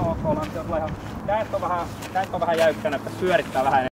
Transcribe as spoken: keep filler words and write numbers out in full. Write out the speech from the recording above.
ok, lantti on ihan, kädet on vähän, kädet on vähän jäykkänä, että pyörittää vähän.